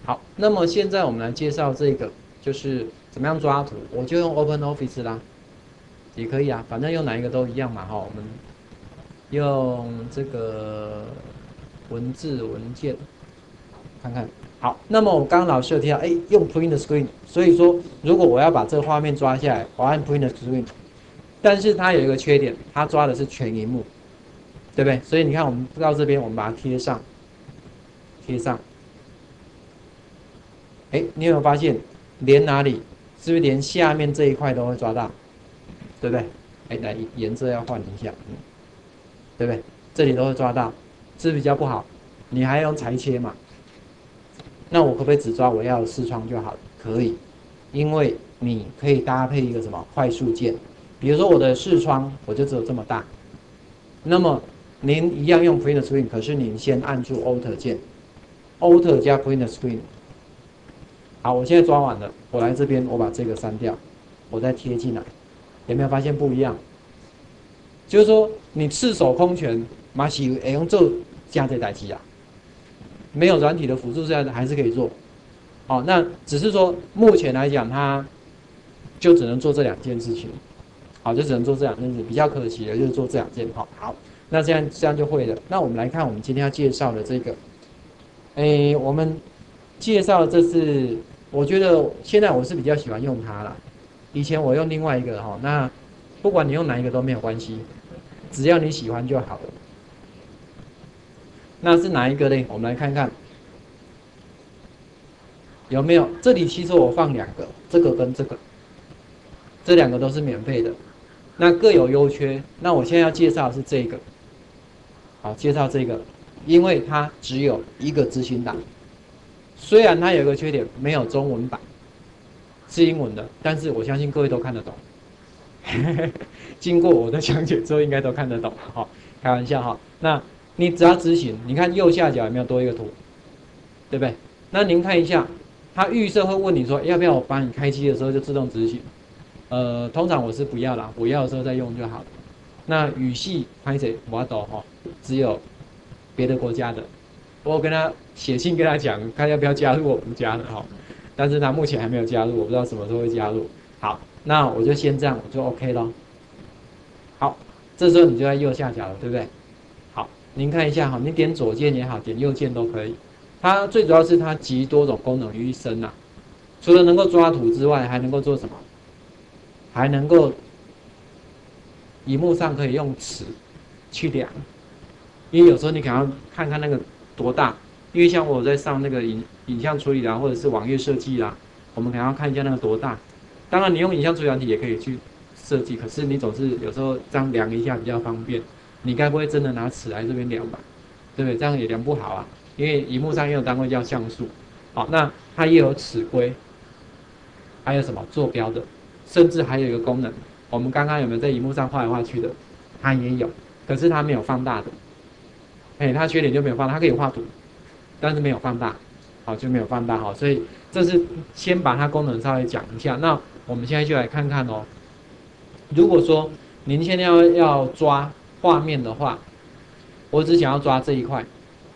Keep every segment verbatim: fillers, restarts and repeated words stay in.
好，那么现在我们来介绍这个，就是怎么样抓图，我就用 OpenOffice 啦，也可以啊，反正用哪一个都一样嘛哈。我们用这个文字文件看看。好，那么我刚刚老师有提到，哎，用 Print Screen，所以说如果我要把这个画面抓下来，我按 Print Screen，但是它有一个缺点，它抓的是全荧幕，对不对？所以你看，我们到这边，我们把它贴上，贴上。哎，你有没有发现，连哪里，是不是连下面这一块都会抓到，对不对？哎，来颜色要换一下，嗯，对不对？这里都会抓到，是不是比较不好？你还用裁切嘛？那我可不可以只抓我要的视窗就好了？可以，因为你可以搭配一个什么快速键，比如说我的视窗我就只有这么大，那么您一样用 Print Screen， 可是您先按住 Alt 键 ，Alt 加 Print Screen。好，我现在抓完了，我来这边，我把这个删掉，我再贴进来，有没有发现不一样？就是说，你赤手空拳，马是会用做加这台机啊，没有软体的辅助下还是可以做。好，那只是说目前来讲，它就只能做这两件事情。好，就只能做这两件事，比较可惜的就是做这两件。好，好，那这样这样就会了。那我们来看我们今天要介绍的这个，诶，我们介绍这是。我觉得现在我是比较喜欢用它啦，以前我用另外一个哈，那不管你用哪一个都没有关系，只要你喜欢就好了。那是哪一个呢？我们来看看有没有。这里其实我放两个，这个跟这个，这两个都是免费的，那各有优缺。那我现在要介绍的是这个，好，介绍这个，因为它只有一个执行档，虽然它有一个缺点，没有中文版。是英文的，但是我相信各位都看得懂。经过我的讲解之后，应该都看得懂。好，开玩笑哈。那你只要执行，你看右下角有没有多一个图，对不对？那您看一下，它预设会问你说，要不要我帮你开机的时候就自动执行？呃，通常我是不要啦，我要的时候再用就好了。那语系拍谁我懂哈，只有别的国家的，我跟他写信跟他讲，看要不要加入我们家的哈。但是他目前还没有加入，我不知道什么时候会加入。好，那我就先这样，我就 OK 咯。好，这时候你就在右下角了，对不对？好，您看一下哈，你点左键也好，点右键都可以。它最主要是它集多种功能于一身呐、啊，除了能够抓图之外，还能够做什么？还能够荧幕上可以用尺去量，因为有时候你可能要看看那个多大，因为像我在上那个影影像处理啦，或者是网页设计啦，我们可能要看一下那个多大。当然，你用影像处理软体也可以去设计，可是你总是有时候这样量一下比较方便。你该不会真的拿尺来这边量吧？对不对？这样也量不好啊，因为荧幕上也有单位叫像素。好，那它也有尺规，还有什么坐标的，甚至还有一个功能，我们刚刚有没有在荧幕上画来画去的？它也有，可是它没有放大的。哎，它缺点就没有放大，它可以画图，但是没有放大，好就没有放大好，所以这是先把它功能稍微讲一下。那我们现在就来看看哦，如果说您现在要要抓画面的话，我只想要抓这一块，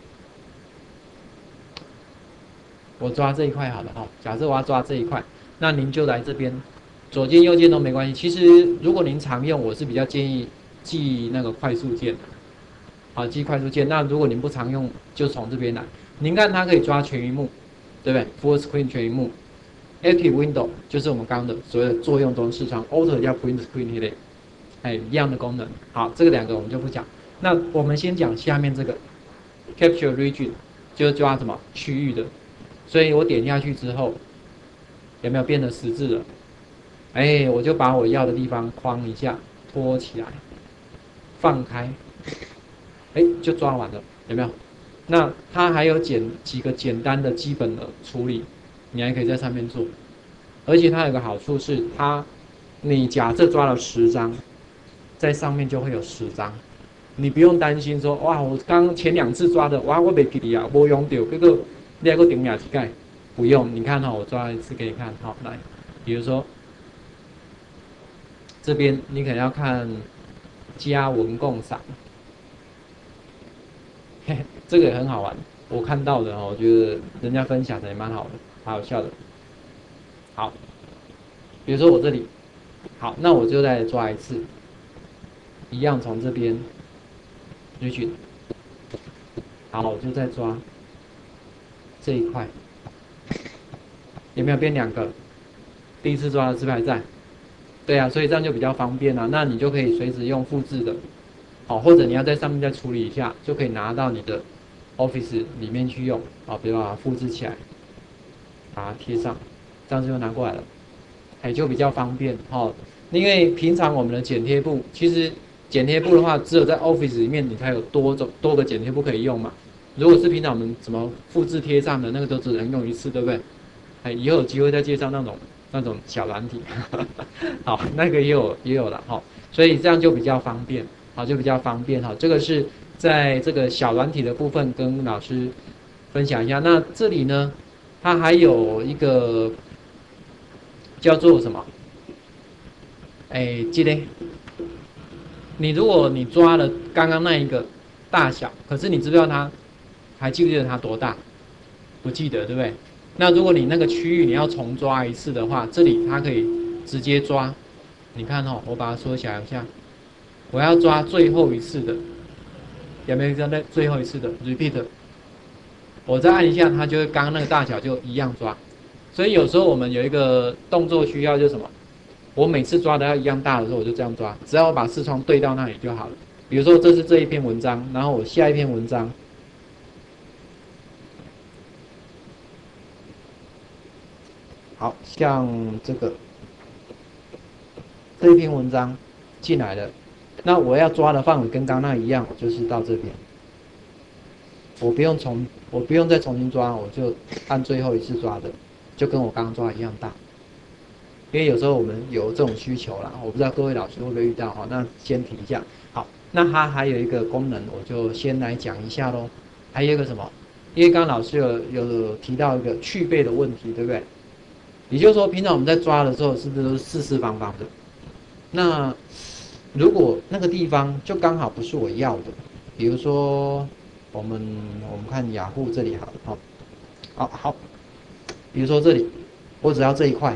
我抓这一块好了哈。假设我要抓这一块，那您就来这边，左键右键都没关系。其实如果您常用，我是比较建议记那个快速键的。好，记快速键。那如果您不常用，就从这边来。您看它可以抓全荧幕，对不对 ？Full Screen 全荧幕。Active Window 就是我们刚刚的所谓的作用中视窗 ，Alt 加 Print Screen 一类，哎，一样的功能。好，这个两个我们就不讲。那我们先讲下面这个 Capture Region， 就是抓什么区域的。所以我点下去之后，有没有变得实质了？哎，我就把我要的地方框一下，拖起来，放开。哎，就抓完了，有没有？那它还有简几个简单的基本的处理，你还可以在上面做。而且它有个好处是，它你假设抓了十张，在上面就会有十张，你不用担心说哇，我刚前两次抓的哇，我没记啊，没用到，这个你还个顶两几盖，不用。你看哈、哦，我抓一次给你看，好来，比如说这边你可能要看加文共赏。这个也很好玩。 我看到的哦，我觉得人家分享的也蛮好的，蛮好笑的。好，比如说我这里，好，那我就再抓一次，一样从这边继续，好，我就再抓这一块，有没有变两个？第一次抓的是不是还在？对啊，所以这样就比较方便啊。那你就可以随时用复制的，好，或者你要在上面再处理一下，就可以拿到你的 Office 里面去用，啊，比如把它复制起来，把它贴上，这样就拿过来了，哎，就比较方便哦。因为平常我们的剪贴簿，其实剪贴簿的话，只有在 Office 里面你才有多种多个剪贴簿可以用嘛。如果是平常我们怎么复制贴上的那个，都只能用一次，对不对？哎，以后有机会再介绍那种那种小软体，好，那个也有也有了哈，所以这样就比较方便，好，就比较方便哈。这个是在这个小软体的部分跟老师分享一下。那这里呢，它还有一个叫做什么？哎，记得，你如果你抓了刚刚那一个大小，可是你知不知道它还记不记得它多大？不记得，对不对？那如果你那个区域你要重抓一次的话，这里它可以直接抓。你看哦，我把它缩小一下，我要抓最后一次的，有没有在那最后一次的 repeat？ 我再按一下，它就会刚刚那个大小就一样抓。所以有时候我们有一个动作需要，就是什么？我每次抓的要一样大的时候，我就这样抓，只要我把视窗对到那里就好了。比如说这是这一篇文章，然后我下一篇文章。好像这个这一篇文章进来了，那我要抓的范围跟刚刚那一样，就是到这边，我不用重，我不用再重新抓，我就按最后一次抓的，就跟我刚刚抓的一样大。因为有时候我们有这种需求啦，我不知道各位老师会不会遇到哈。那先提一下，好，那它还有一个功能，我就先来讲一下咯。还有一个什么？因为刚刚老师有有提到一个去背的问题，对不对？也就是说，平常我们在抓的时候，是不是都是四四方方的？那如果那个地方就刚好不是我要的，比如说我们我们看雅虎这里好了，好，好好，比如说这里，我只要这一块，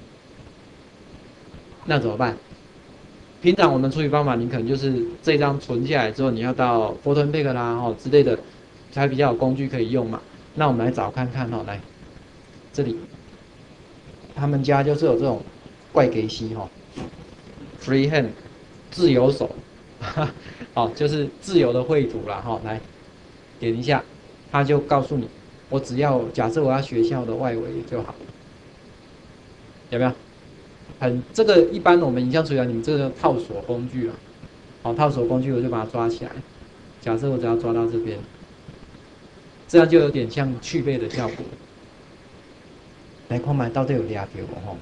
那怎么办？平常我们处理方法，你可能就是这张存下来之后，你要到 PhotoPack 啦，哦之类的，才比较有工具可以用嘛。那我们来找看看哦，来这里。他们家就是有这种怪给息哈 ，free hand 自由手，好，就是自由的绘图啦哈。来点一下，他就告诉你，我只要假设我要学校的外围就好，有没有？很这个一般我们影像处理，你们这个套索工具啊，好，套索工具我就把它抓起来。假设我只要抓到这边，这样就有点像去背的效果。来看看到底有抓到无吼？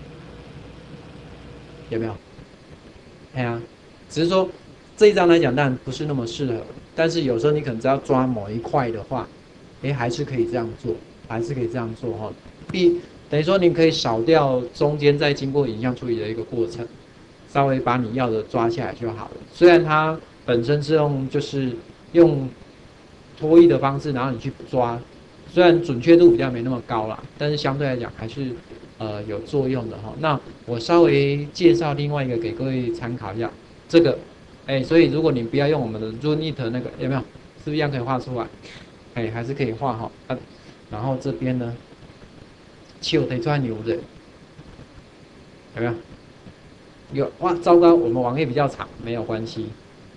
有没有？哎呀，只是说这一张来讲，当然不是那么适合。但是有时候你可能只要抓某一块的话，哎，还是可以这样做，还是可以这样做哈。必等于说你可以少掉中间再经过影像处理的一个过程，稍微把你要的抓下来就好了。虽然它本身是用就是用拖曳的方式，然后你去抓。虽然准确度比较没那么高啦，但是相对来讲还是呃有作用的哈。那我稍微介绍另外一个给各位参考一下，这个，哎，所以如果你不要用我们的 Runit 那个有没有，是不是一样可以画出来？哎，还是可以画哈。啊，然后这边呢，球得转牛的，有没有？有哇，糟糕，我们网页比较长，没有关系。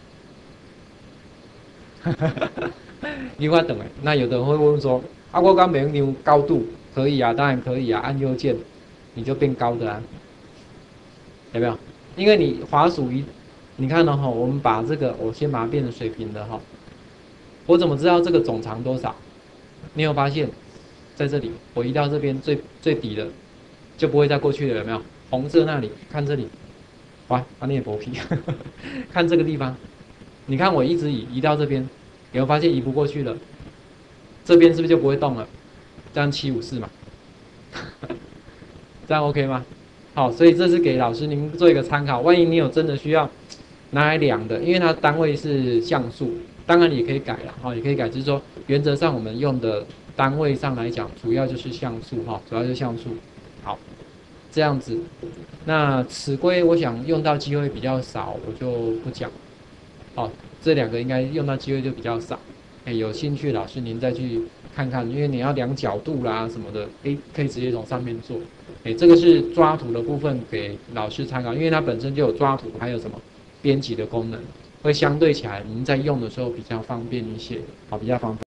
你看等哎，那有的人会问说。啊，我刚没用高度，可以啊，当然可以啊，按右键，你就变高的啊，有没有？因为你滑鼠一，你看到哈，我们把这个，我先把它变成水平的哈，我怎么知道这个总长多少？你有发现，在这里，我移到这边最最底的，就不会再过去了，有没有？红色那里，看这里，哇，啊你也薄皮，看这个地方，你看我一直移移到这边，有没有发现移不过去了？这边是不是就不会动了？这样七五四嘛，这样 OK 吗？好，所以这是给老师您做一个参考。万一你有真的需要拿来量的，因为它单位是像素， 当然也可以改了哈，也可以改，就是说原则上我们用的单位上来讲，主要就是像素哈，主要就是像素。好，这样子。那尺规我想用到机会比较少，我就不讲。好，这两个应该用到机会就比较少。哎，有兴趣老师您再去看看，因为你要量角度啦什么的，哎，可以直接从上面做。哎，这个是抓图的部分给老师参考，因为它本身就有抓图，还有什么编辑的功能，会相对起来您在用的时候比较方便一些，好，比较方便。